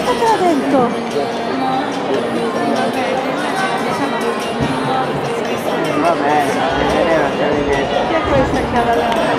Fatela dentro! Vabbè, non Chi è questa che ha la